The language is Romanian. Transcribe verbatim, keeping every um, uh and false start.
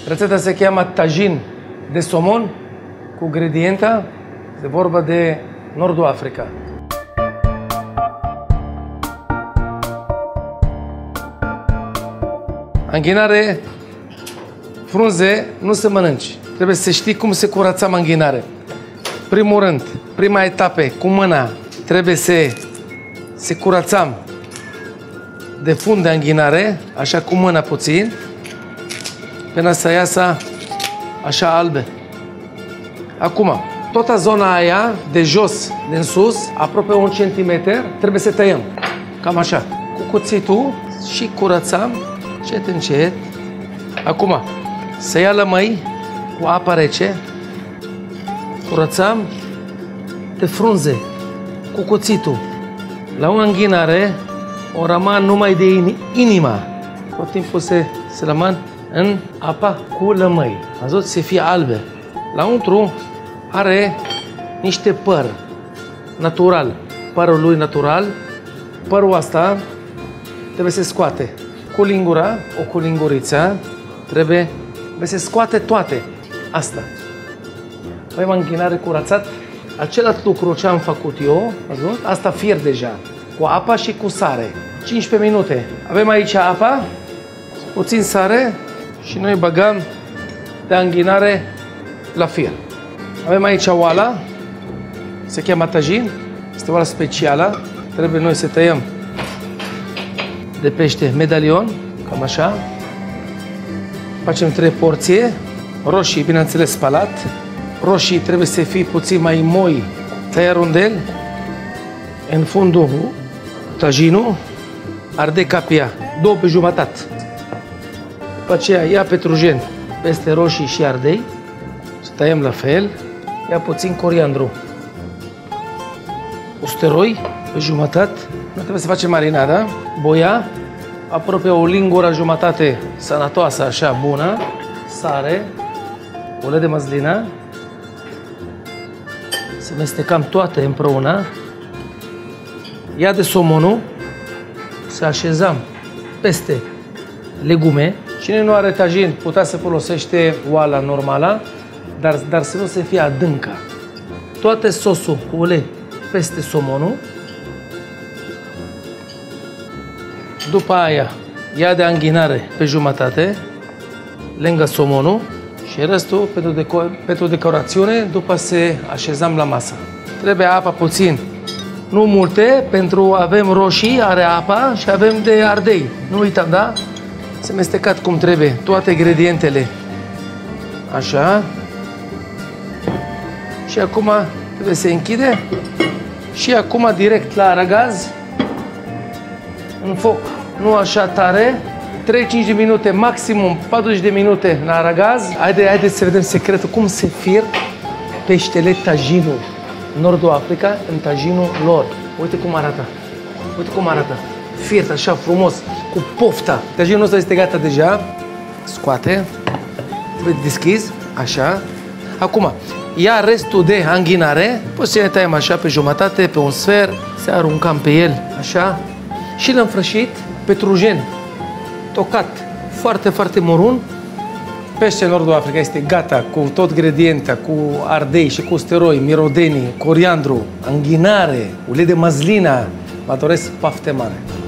Rețeta se cheamă tajin de somon cu gredienta. De vorba de Nordul Africa. Anghinare, frunze, nu se mănânci. Trebuie să știi cum se curăța anghinare. Primul rând, prima etapă, cu mâna, trebuie să se curățăm de fund de anghinare, așa cu mâna puțin, până să iasă așa albe. Acum, toată zona aia, de jos, din sus, aproape un centimetru, trebuie să tăiem. Cam așa. Cu cuțitul și curățăm, încet, încet. Acum, să ia lămâi cu apă rece, curățăm de frunze cu cuțitul. La o anghinare, o rămân numai de inima. Tot timpul se, se rămân în apa cu lămâi. Ați văzut? Se fie albe. La untru are niște păr natural. Părul lui natural. Părul ăsta trebuie să scoate cu lingura, o cu lingurița. Trebuie, trebuie să scoate toate. Asta. Avem anghinare curățat. Același lucru ce am făcut eu, ați văzut? Asta fier deja. Cu apa și cu sare. cincisprezece minute. Avem aici apa, puțin sare și noi băgăm de anghinare la fier. Avem aici oala, se cheamă tajin, este oala specială. Trebuie noi să tăiem de pește medalion, cam așa. Facem trei porții, roșii, bineînțeles, spălat. Roșii trebuie să fie puțin mai moi, tăia rundel. În fundul tajinul, ardei capia, două pe jumătate. După aceea ia petrujen peste roșii și ardei, să tăiem la fel. Ia puțin coriandru, usteroi pe jumătate, nu trebuie să facem marinada, boia, aproape o lingură jumătate sănătoasă, așa, bună, sare, ulei de măslină, să mestecăm toate împreună. Ia de somonul, să așezăm peste legume. Cine nu are tajin, putea să folosește oala normală, dar, dar să nu se fie adâncă. Toate sosul cu ulei peste somonul. După aia, ia de anghinare pe jumătate, lângă somonul, și restul pentru, deco pentru decorațiune, după se așezăm la masă. Trebuie apa puțin, nu multe, pentru avem roșii, are apa și avem de ardei. Nu uităm, da? Se mestecat cum trebuie toate ingredientele. Așa. Și acum trebuie să se închide. Și acum direct la aragaz, în foc, nu așa tare, treizeci și cinci de minute, maximum patruzeci de minute la aragaz. Haide, haideți să vedem secretul, cum se fier peștele tajinul. Nordul Africa, în tajinul lor. Uite cum arată. Uite cum arată. Fiert așa frumos, cu pofta. Tajinul ăsta este gata deja. Scoate. Trebuie deschis. Așa. Acum, ia restul de anghinare. Poți să ne tăiem așa pe jumătate, pe un sfert. Să aruncăm pe el. Așa. Și l-am frășit petrujen. Tocat. Foarte, foarte mărunt. Peștele Nordul Africa este gata cu tot gredienta, cu ardei și cu usteroi, mirodenii, coriandru, anghinare, ulei de măslină. Vă doresc pafte mare!